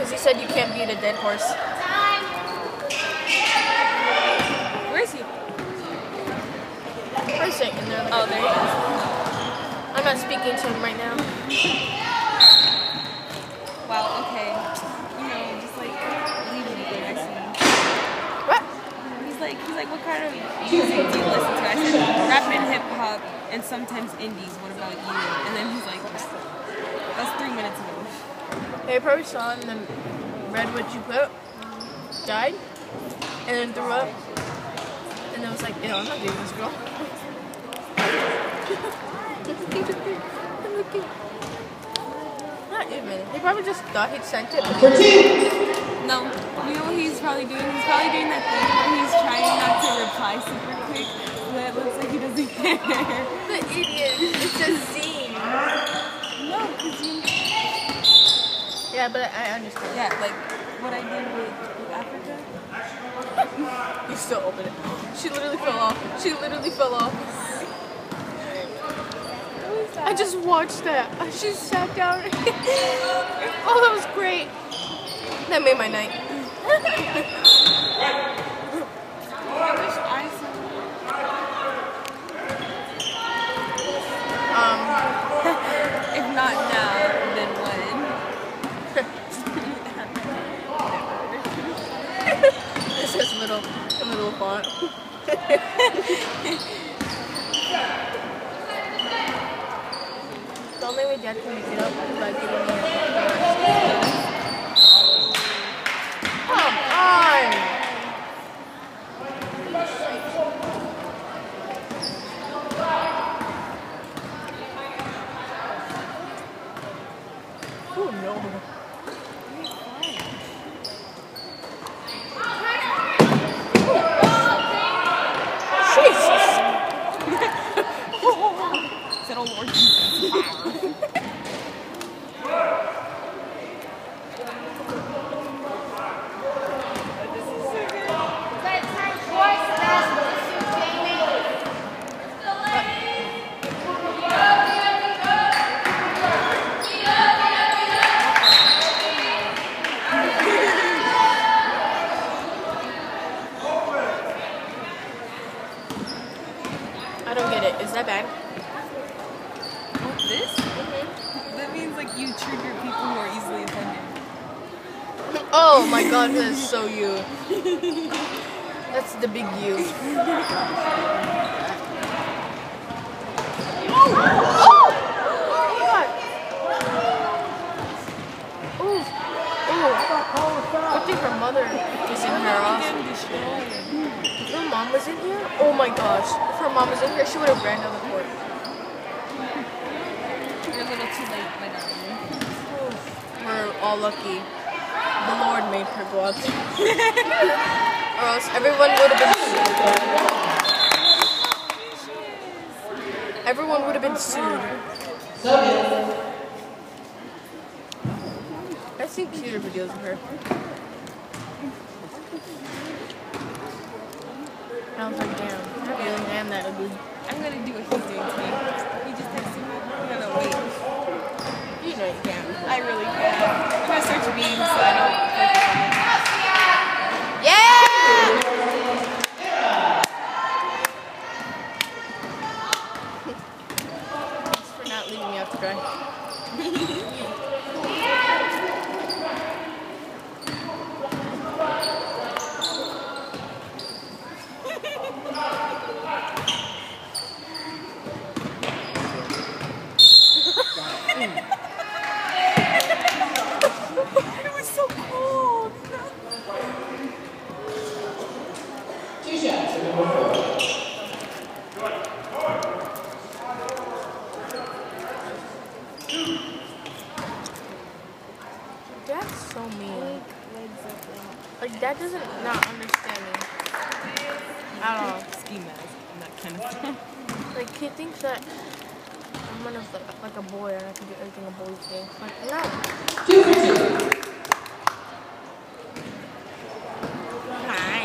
Because he said you can't beat a dead horse. Where is he? Where's he? In there. Oh, there he is. I'm not speaking to him right now. Wow, okay. You know, just like leaving it there, I see. What? He's like, what kind of music do you listen to? I said, rap and hip hop and sometimes indies. What about you? And then he's like, that's 3 minutes ago. They probably saw it and then read what you put, died, and then threw up. And I was like, ew, I'm not dating this girl. I'm looking. Not even. He probably just thought he'd sent it. No. You know what he's probably doing? He's probably doing that thing where he's trying not to reply super quick, but it looks like he doesn't care. The idiot. It's a zine. No, because you... Yeah, but I understand. Yeah, like what I did with Africa. You still open it. She literally fell off. She literally fell off. I just watched that. She sat down. Oh, that was great. That made my night. I wish I saw. If not now, then when? This is a little font. The only way Dad can make it up is by giving me a come on! Oh no. Said, oh Lord Jesus. I don't get it. Is that bad? This? That means like you trigger people who are easily offended. Oh my god, that is so you. That's the big you. Oh! Oh my god! Ooh. Good thing her mother was in here also. If her mom was in here, oh my gosh. If her mom was in here, she would have ran down the court. You're a little too late by now. We're all lucky. The Lord made her go out there. Or else everyone would have been sued. Everyone would have been sued. I've seen cuter videos of her. I was like, damn, I really am that ugly. I'm gonna do what he's doing to me. He just texted me. I'm gonna wait. You know you can. I really can. I'm gonna search memes so I don't focus on it. Yeah! Thanks for not leaving me out to dry. It was so cold. That's so mean. Like, Dad doesn't not understand me. At all. Ski mask and that kind of stuff. Like, he thinks that I'm gonna like a boy and I can do everything a boy can. Like, no. Hi.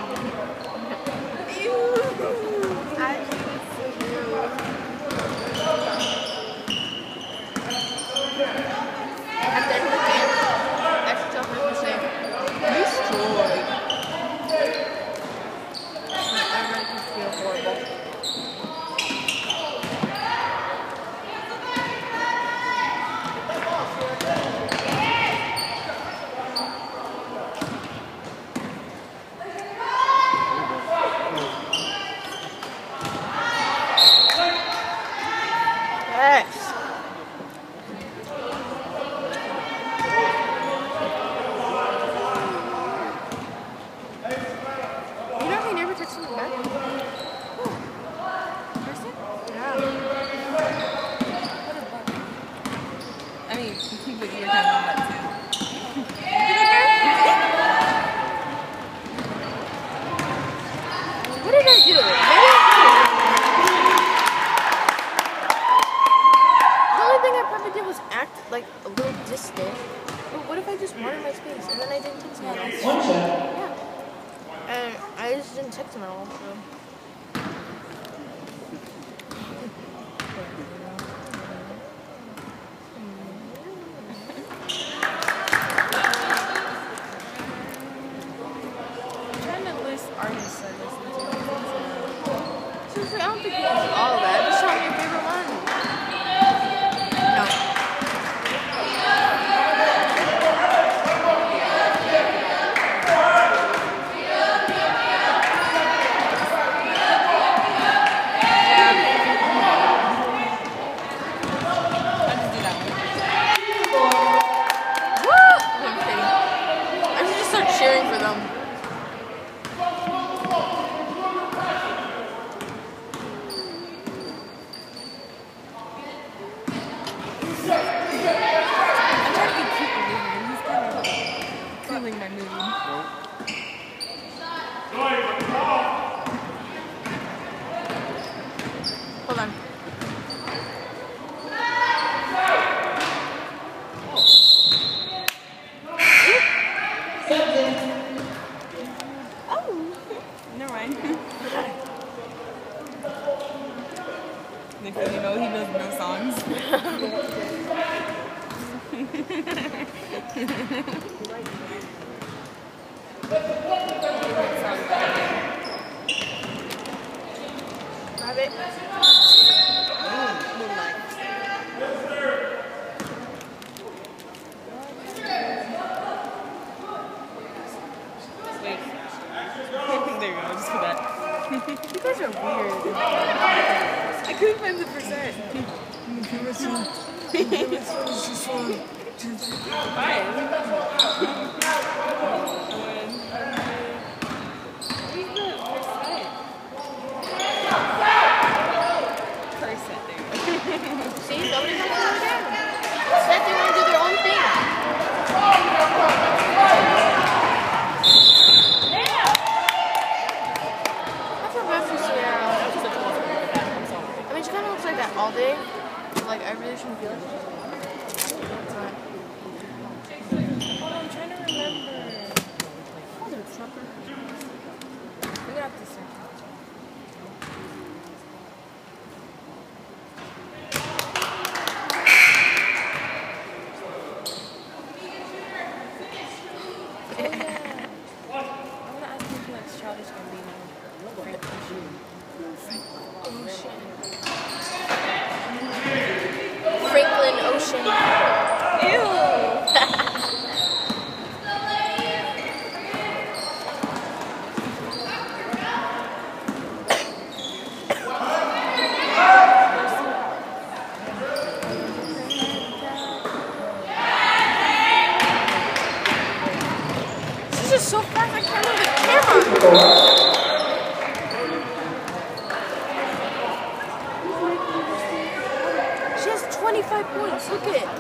I miss you. At the end of the game, I still wanted my space, and then I didn't text him at all. Yeah. And I just didn't text him at all, so. I'm trying to list artists I listen to. Seriously, I don't think you can do all of that. Just tell me your favorite one. No. Cheering for them. I'm trying to be cute with him, and he's kind of cooling my mood. Hold on. Never mind. Next thing you know, he knows no songs. Rabbit. There you go, just for that. You guys are weird. I couldn't find the percent. Fine. Percent there. See, nobody comes over there. Instead, they want to do their own thing. I mean, she kind of looks like that all day. Like, I really shouldn't feel it. Oh, I'm trying to remember. We're gonna have to search. Oh, yeah. I want to ask him if he likes Childish Gambino. Franklin Ocean. Ew! She's just so fast, I can't move the camera. She has 25 points, look at it.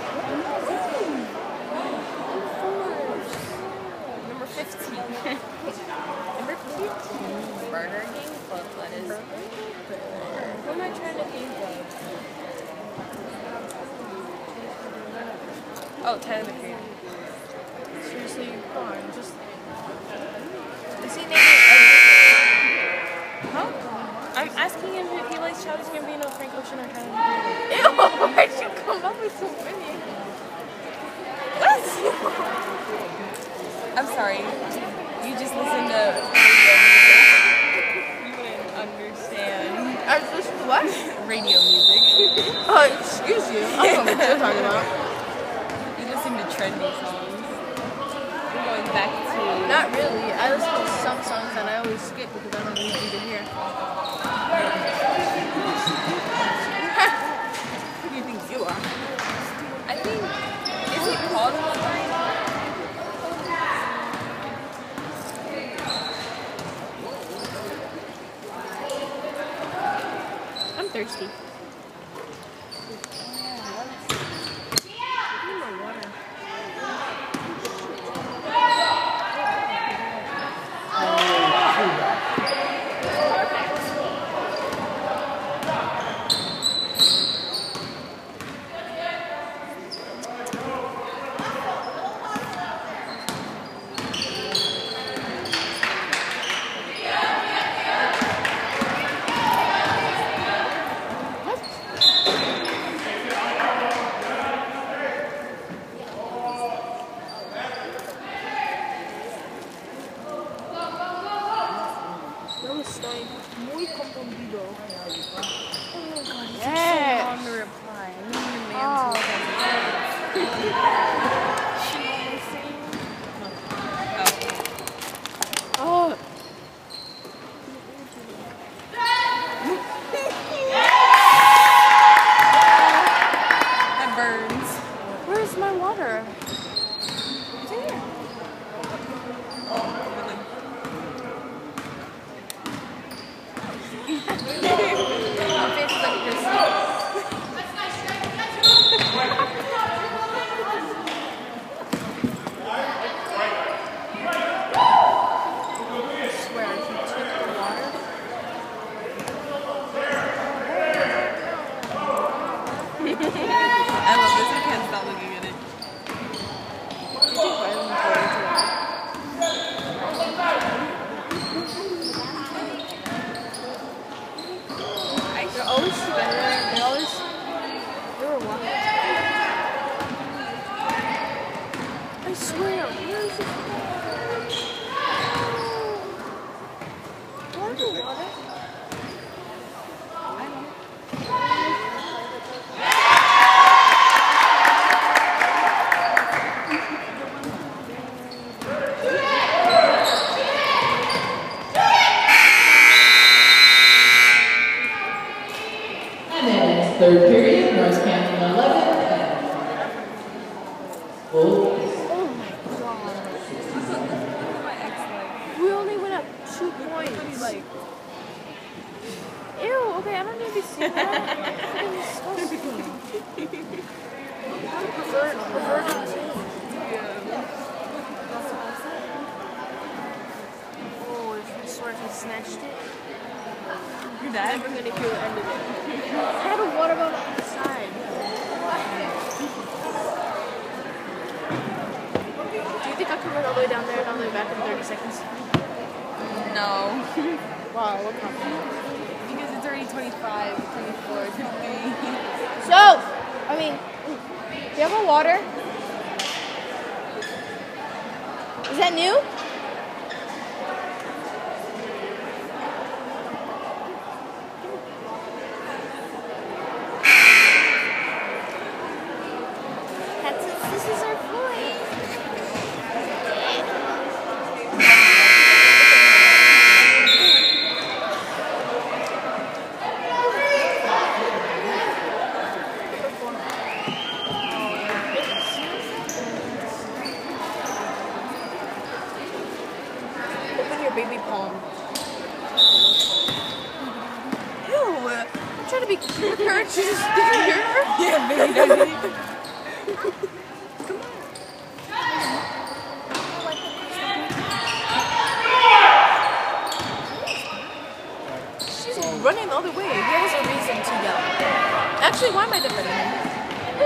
Number 15. Number 15. Burger King Club lettuce. What am I trying to think of? Oh, Tyler the Creator. Seriously, come on, just... Is he naming Huh? I'm asking him if he likes Childish Gambino, Frank Ocean, or Tyler the Creator. Ew, why'd you come up with so many? What? I'm sorry. You just listen to radio music. You wouldn't understand. I'm just what? Radio music. Oh, excuse you. I don't know what you're talking about. You listen to trendy songs. We're going back to... Not really. I listen to some songs that I always skip because I don't need you to hear. Who do you think you are? I think... Is it called Wolverine? I'm thirsty. Yeah. On the reply. I need a man to Oh. That burns. Where's my water? It's in here. My face is like this. I swear, if you took the water. I love this. I can't stop looking at it. They're always together. They always. They were walking. I swear. Where is it? Where's the water? Third period, North Canton 11. Oh. Oh my god. We only went up 2 points. Like, Ew, okay, I don't need to see that. It's disgusting. Perverted too. Oh, if I swear if I snatched it, your I'm dad? never gonna feel the end of it. I had a water bottle outside. Do you think I could run all the way down there and all the way back in 30 seconds? No. Wow, what confident. Because it's already 25, 24, 23. So, I mean, do you have a water? Is that new? This is our point. Open your baby palm. Ew, I'm trying to be prepared. Did you hear her? Yeah, baby. She's running all the way. He has a reason to yell. Actually, why am I defending him?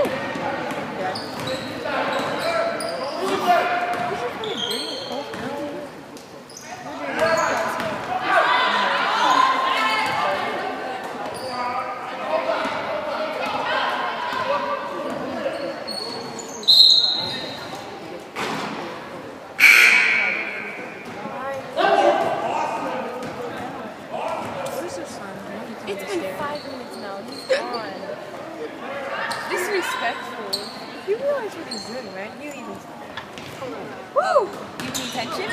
It's been 5 minutes now. He's gone. Disrespectful. You realize what he's doing, right? You even. Woo! You pay attention?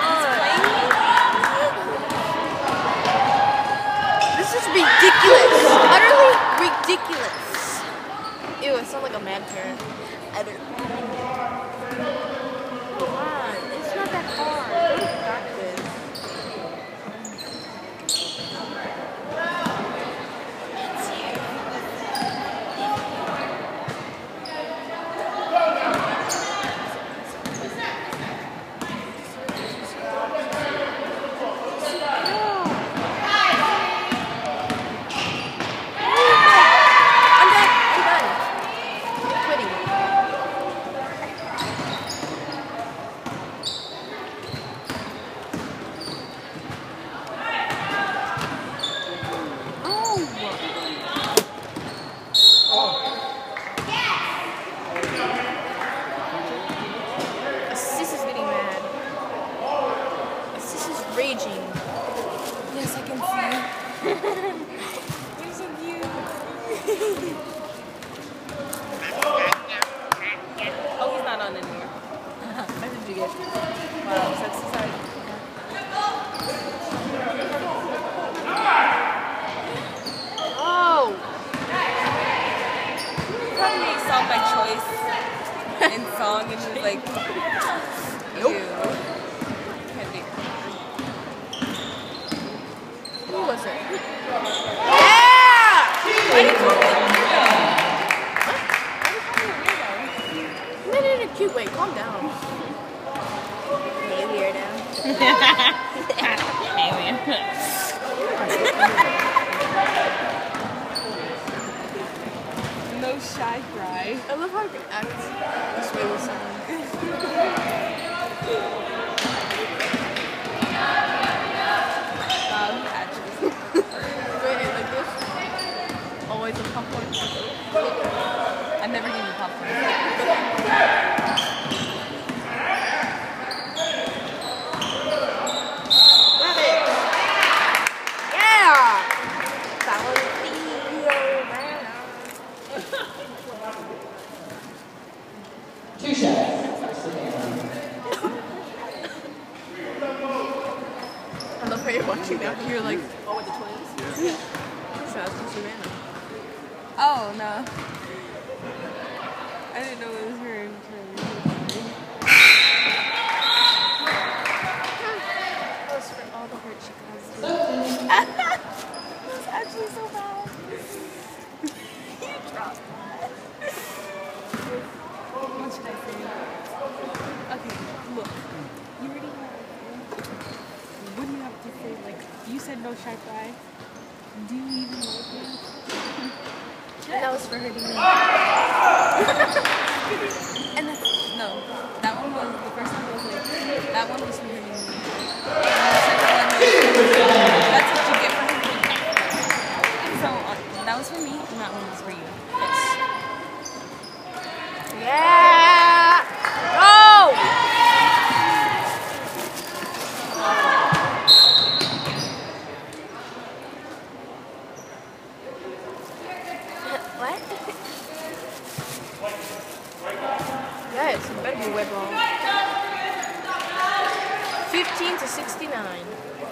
This is ridiculous. Utterly ridiculous. Ew, I sound like a mad parent. Come on, it's not that hard. Go to practice. Raging. Yes, I can see. gift. Wow, sex society. Oh! Probably song by choice in song, and she was like, Nope. ew. Can't be. Who was it? Yeah! Why did you call me a weirdo? No, cute. Wait, calm down. Hey, weirdo. Hey, weirdo. No shy cry. I love how I can act this way with someone. Patches. Wait, like this? Always a popcorn. I've never given you popcorn. Love it. Yeah! Two shots. I love how you're watching now. You're like, oh, with the twins? Shout out to Savannah. Oh, no. I didn't know it was her. That was for all the hurt she caused you. That was actually so bad. You dropped that. What should I say? Okay, look. You already have. What do you have to say? Like, you said no shy cry. Do you even like me? And that was for hurting me. And then, no, that one was, the first one was like, that one was for hurting me. And the second one was, that's what you get for hurting me. So, that was for me, and that one was for you. Yeah! Go! What? Yes, it better be wet ball. 15 to 69.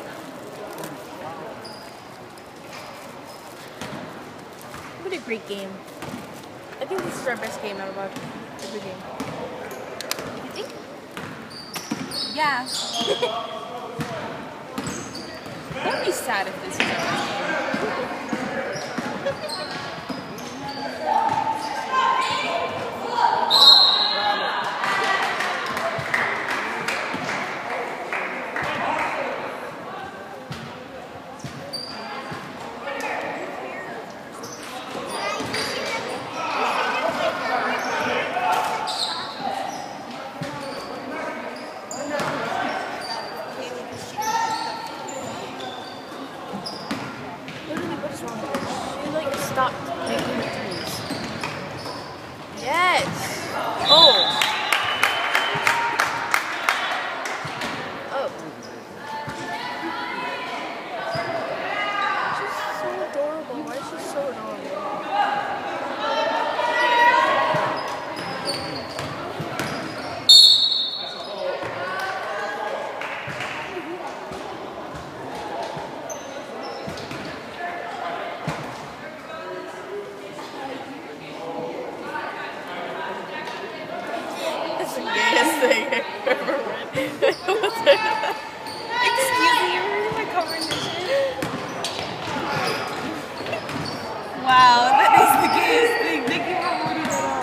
What a great game. I think this is our best game out of every game. You think? Yeah. Don't be sad if this is our best Literally, what's wrong with her? She like stopped making the twos. Yes! Oh! Oh. She's so adorable. Why is she so adorable? That's the gayest thing I've ever read. What's that? Excuse me, you're reading my conversation? Wow, that is the gayest thing. Thank you for reading that up.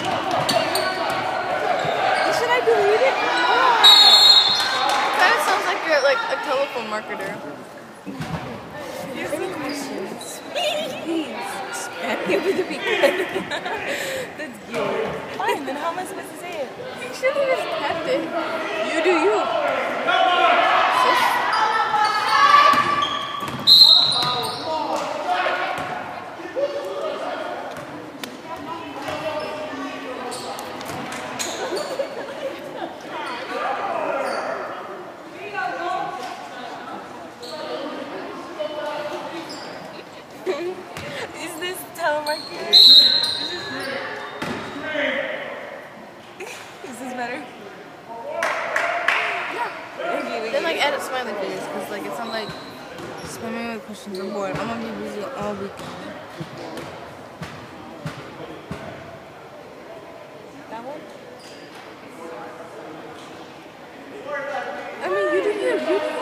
Should I delete it or not? Kind of sounds like you're like a telephone marketer. Any questions? Please spam me with the weekend. That's gay. Fine, then how am I supposed to say it? You should have just kept it. You do you. Sis. Is this telemarketer? Is this better? like edit smiley face because like it's not like spamming with questions. I'm bored. I'm gonna be busy all week. That one? I mean, you do you.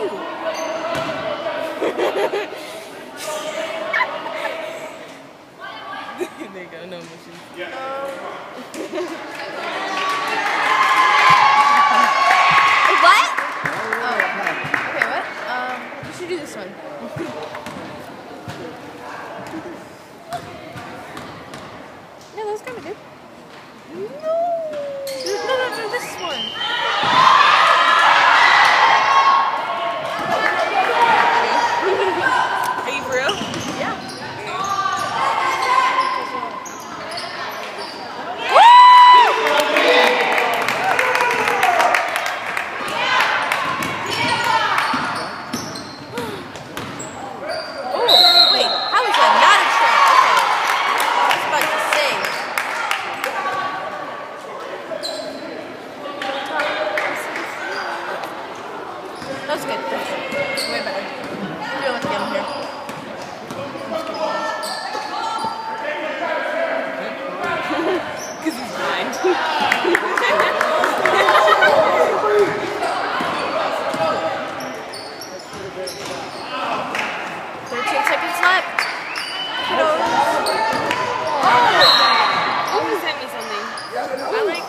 There you go, no emotions. What? Oh. Okay, what? You should do this one. Yeah, that was kind of good. No, this one. Are you for real? Yeah. Wait, how is that not a trap? Okay. I was about to say. That's good. Way better. Do it again here. Because he's blind. 13 seconds left. Kiddos. Oh, he sent me something. I like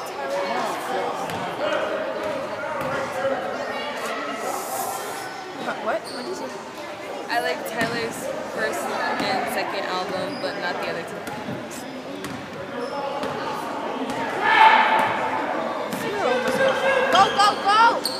What? What did you say? I like Tyler's first and second album, but not the other two. Go, go, go!